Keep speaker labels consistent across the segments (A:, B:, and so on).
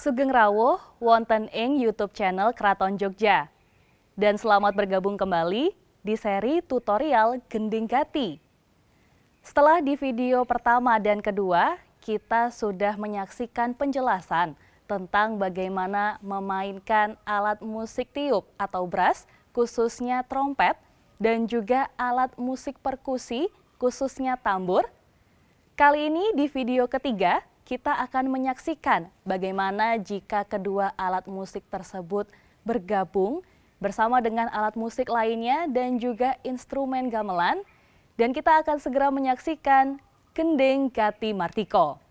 A: Sugeng rawuh wonten ing YouTube channel Kraton Jogja. Dan selamat bergabung kembali di seri tutorial Gending Gati. Setelah di video pertama dan kedua, kita sudah menyaksikan penjelasan tentang bagaimana memainkan alat musik tiup atau brass, khususnya trompet, dan juga alat musik perkusi, khususnya tambur. Kali ini di video ketiga, kita akan menyaksikan bagaimana jika kedua alat musik tersebut bergabung bersama dengan alat musik lainnya dan juga instrumen gamelan. Dan kita akan segera menyaksikan Gending Gati Martiko.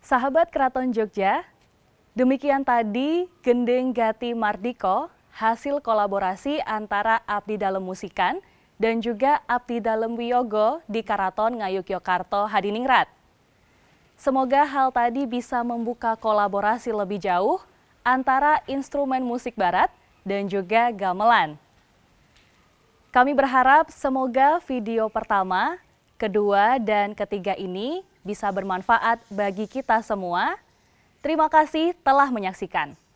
A: Sahabat Keraton Jogja, demikian tadi Gending Gati Mardiko, hasil kolaborasi antara Abdi Dalem Musikan dan juga Abdi Dalem Wiyogo di Karaton Ngayogyakarta Hadiningrat. Semoga hal tadi bisa membuka kolaborasi lebih jauh antara instrumen musik barat dan juga gamelan. Kami berharap semoga video pertama, kedua, dan ketiga ini bisa bermanfaat bagi kita semua. Terima kasih telah menyaksikan.